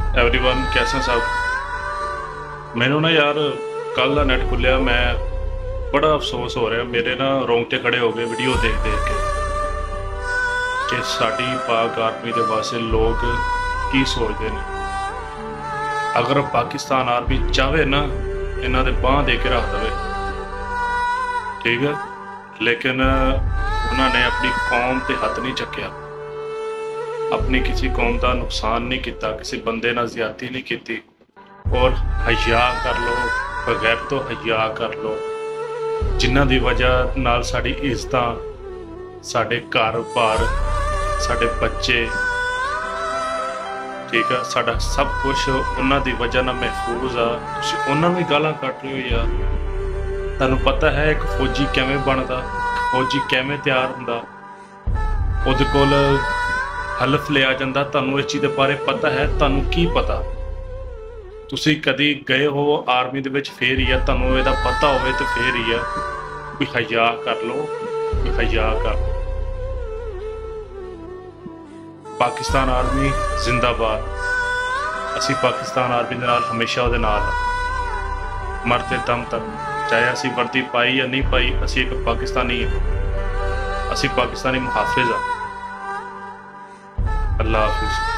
Everyone कैसे हैं सब। मैंने ना यार कल का नेट खुलिया, मैं बड़ा अफसोस हो रहा, मेरे ना रोंगटे खड़े हो गए वीडियो देख देख के कि साडी पाक आर्मी के वास्ते लोग की सोचते हैं। अगर पाकिस्तान आर्मी चाहे ना इन्हों के बांह दे के रख दे, ठीक है, लेकिन उन्होंने अपनी कौम ते हथ नहीं चक्या, अपनी किसी कौम का नुकसान नहीं किया, किसी बंदे ना ज्यादती नहीं की। और हया कर लो, बगैर तो हया कर लो, जिन्हों की वजह नाल साडी इज्जत, साडे घर बार, साडे बच्चे, ठीक है, साडा सब कुछ उन्हों की वजह ना महफूज आ। तुसीं उन्होंने भी गालां कट रहे हो यार। तुहानूं पता है एक फौजी किवें बनदा, फौजी किवें तैयार हुंदा, उहदे कोल हलफ लिया जाता। तुहानूं इस चीज़ के बारे पता है? तुहानूं की पता? तुसीं कदी गए हो आर्मी दे विच, फिर ही है तुहानूं इहदा पता होवे तो फिर ही है। कोई हया कर लो, कोई हया कर लो। पाकिस्तान आर्मी जिंदाबाद। असी पाकिस्तान आर्मी दे नाल हमेशा उहदे नाल आ, मरते दम तक। चाहे असी वर्दी पाई या नहीं पाई, असी एक पाकिस्तानी है, असी पाकिस्तानी मुहाफिज आ। अल्लाह हाफिज़।